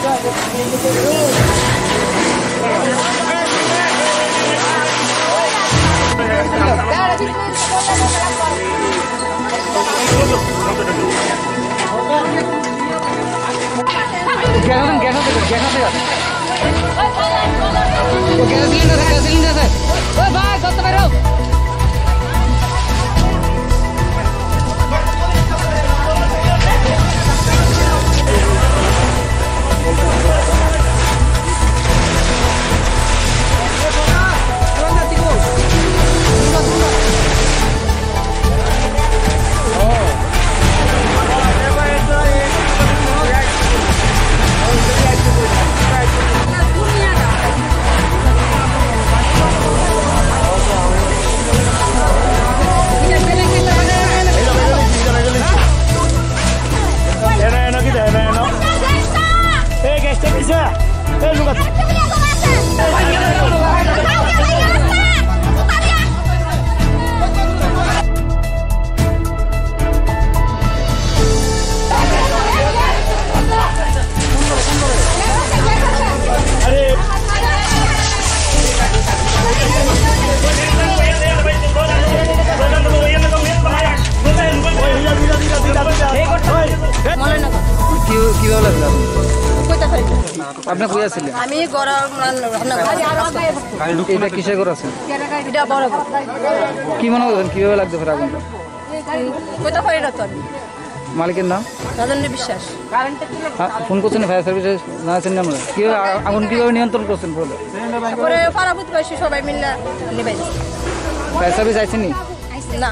আপনি কই আছিলেন? আমি গরম রান্না করছি। এটা কিসে করে আছে? এটা বড়। কি মনে করেন কিভাবে লাগছে ফের আগুনটা? কইতা পারি না তো আমি। মালিকের নাম? রাজেন্দ্র বিশ্বাস। ফোন করছেন ফায়ার সার্ভিসে জানাচ্ছেন না আমরা? কিভাবে আগুন কিভাবে নিয়ন্ত্রণ করছেন বলে? পরে পাড়াপুত বসে সবাই মিলে নিবাই। Fire service আইছেনি? না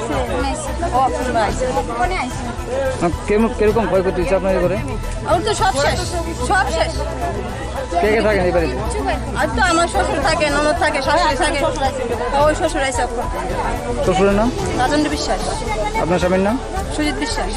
কিরকম ক্ষয়ক্ষতি হচ্ছে আপনাদের ঘরে? আমার তো সব শেষ, সব শেষ। কে কে থাকেন এই বাড়িতে? আর তো আমার শ্বশুর থাকে, ননদ থাকে, শাশুড়ি থাকে। ওই শ্বশুর আইসা। শ্বশুরের নাম? রাজেন্দ্র বিশ্বাস। আপনার স্বামীর নাম? সুজিত বিশ্বাস।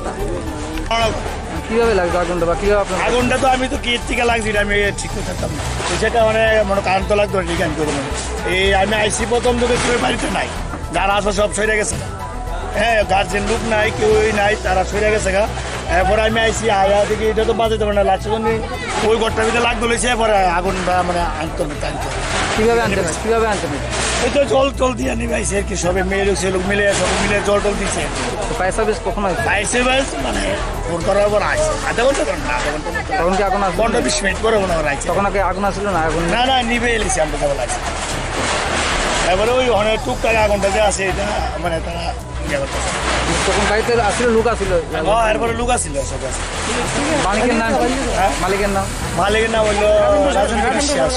কিভাবে লাগছে আগুনটা বা কিভাবে আপনার? আগুনটা তো আমি তো কি থেকে লাগছে এটা আমি ঠিক করতাম না। সেটা মানে মনে কারণ তো লাগতো ঠিক আমি করবো। এই আমি আইসি প্রথম থেকে কেউ বাড়িতে নাই, যারা আসবে সব সরে গেছে। হ্যাঁ, গার্জেন লোক নাই, কেউই নাই, তারা সরে গেছে গা। এরপরে আমি আইসি আয়া দেখি এটা তো বাজাতে পারে না, লাস্টের জন্য ওই ঘরটার ভিতরে লাগ ধরেছে। এরপরে আগুনটা মানে আনতে হবে। কিভাবে আনতে হবে? কিভাবে আনতে হবে? এই তো জল দিয়ে নিবে আইসি আর কি, সবে মেয়ে লোক সে লোক মিলে সব মিলে জল দিচ্ছে। ফায়ার সার্ভিস কখন আসবে? ফায়ার সার্ভিস মানে ফোন করার পর আসছে আধা ঘন্টা তখন কি আগুন আসবে? 15-20 মিনিট পরে মনে হয় আসছে। তখন আগে আগুন আসছিল না? আগুন না নিবে এলেছি আমরা কেবল আসছি। এবারে ওই অনেক টুকটাক আগুনটা যে আছে এটা মানে তারা ইয়ে করতেছে। তখন বাড়িতে আসলে লোক আসছিল? এরপরে লোক আসছিল সব আছে। মালিকের নাম? মালিকের নাম? মালিকের নাম হইল রাজেন্দ্র বিশ্বাস।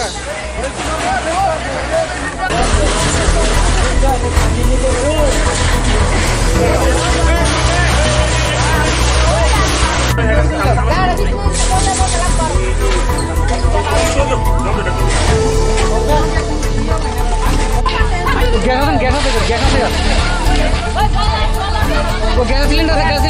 Gas cylinder